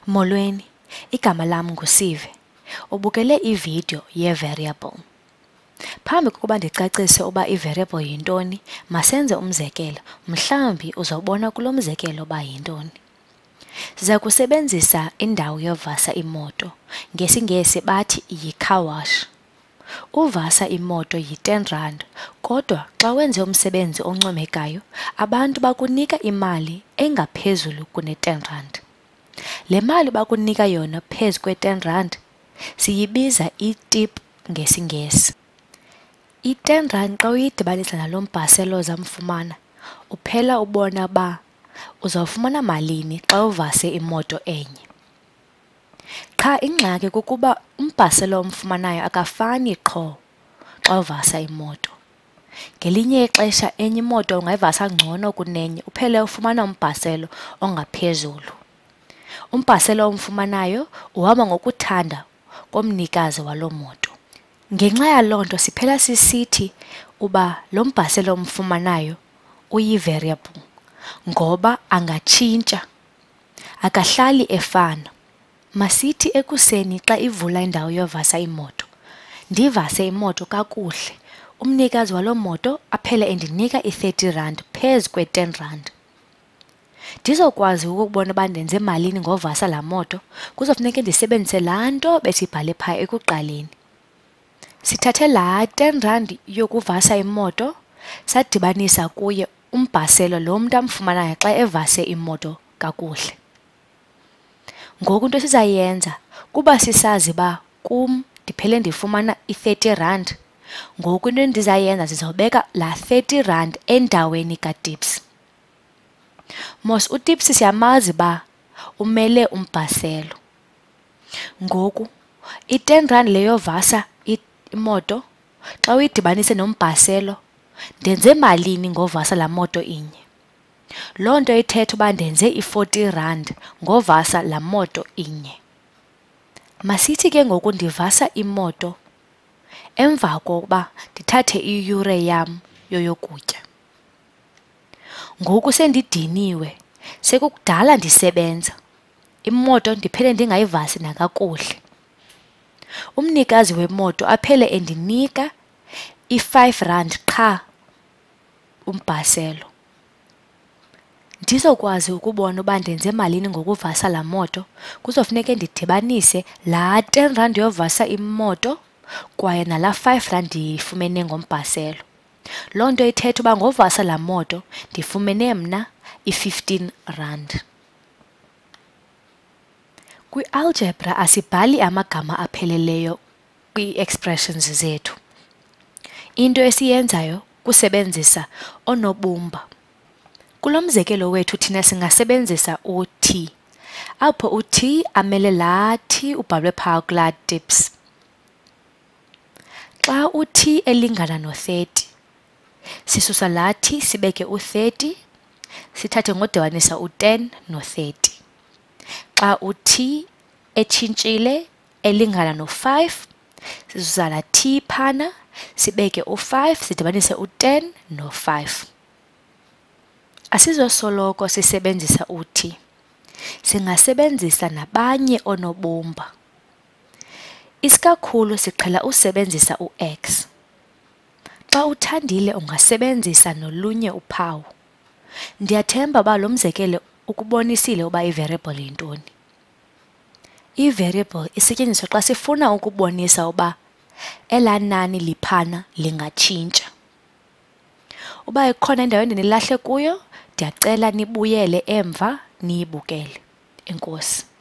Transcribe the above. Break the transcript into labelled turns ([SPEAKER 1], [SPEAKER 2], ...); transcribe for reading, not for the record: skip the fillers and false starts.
[SPEAKER 1] Molweni, igama lam nguSive. Ubukele ividiyo ye-variable. Phambi kokuba ndicacise uba i-variable yintoni, masenze umzekelo. Mhlawumbi uzawubona kulo mzekelo uba yintoni. Siza kusebenzisa indawo yovasa imoto. NgesiNgesi bathi yi-car wash. Uvasa imoto yi-R10, kodwa xa wenze umsebenzi oncomekayo, abantu bakunika imali engaphezulu kune-R10. Le mali bakunika yona phezu kwe-R10 siyibiza i-tip ngesiNgesi. I-R10 xa uyidibanisa nalo mbhaselo ozamfumana, uphela ubona ba uzawufumana malini xa uvase imoto enye. Qha ingxaki kukuba umbhaselo omfumanayo akafani qho xa uvasa imoto. Ngelinye ixesha enye imoto ungayivasa ngcono kunenye uphele ufumana umbhaselo ongaphezulu. Umbhaselo omfumanayo uhamba ngokuthanda komnikazi waloo moto. Ngenxa yaloo nto siphela sisithi uba lo mbhaselo omfumanayo uyi-variable ngoba angatshintsha, akahlali efana. Masithi ekuseni xa ivula indawo yovasa imoto, ndivase imoto kakuhle, umnikazi waloo moto aphele endinika i-R30 phezu kwe-R10. Ndizokwazi ukubona uba ndenze malini ngovasa laa moto, kuzofuneka ndisebenzise laa nto besibhale phaa ekuqaleni. Sithathe laa R10 yokuvasa imoto, sadibanisa kuye umbhaselo lo mntu amfumanayo xa evase imoto kakuhle. Ngoku into esizayenza, kuba sisazi uba kum ndiphele ndifumana i-R30, ngoku into endizayenza ndizawubeka laa R30 endaweni ka-tips. Mos u-tips siyamazi uba umele umbhaselo. Ngoku i-R10 le yovasa imoto, xa uyidibanise nombhaselo, ndenze malini ngovasa laa moto inye? Loo nto ithetha uba ndenze i-R40 ngovasa laa moto inye. Masithi ke ngoku ndivasa imoto emva kokuba ndithathe iyure yam yoyokutya. Ngoku sendidiniwe, sekukudala ndisebenza, imoto ndiphele ndingayivasi nakakuhle. Umnikazi wemoto aphele endinika i-R5 qha umbhaselo. Ndizokwazi ukubona uba ndenze malini ngokuvasa laa moto, kuzofuneka ndidibanise laa R10 yovasa imoto kwaye nalaa R5 ndiyifumene ngombhaselo. Loo nto ithetha uba ngovasa laa moto ndifumene mna i-R15. Kwi-algebra asibhali amagama apheleleyo kwii-expressions zethu. Into esiyenzayo kusebenzisa oonobumba. Kulo mzekelo wethu thina singasebenzisa u-t, apho u-t amele laa t ubhalwe phaa kulaa tips. Xa u-t elingana no-30, sisusa laa t sibeke u-30, sithathe ngodibanisa u-10 no-30. Xa u-t etshintshile elingana no-5, sisusa laa t phana, sibeke u-5, sidibanise u-10 no-5. Asizosoloko sisebenzisa u-t, singasebenzisa nabanye oonobumba. Isikakhulu siqhela usebenzisa u-x. Xa uthandile ungasebenzisa nolunye uphawu. Ndiyathemba uba lo mzekelo ukubonisile uba i-variable yintoni. I-variable isetyenziswa xa sifuna ukubonisa uba elaa nani liphana lingatshintsha. Uba ikhona indawo endinilahle kuyo, ndiyacela nibuyele emva niyibukele. Enkosi.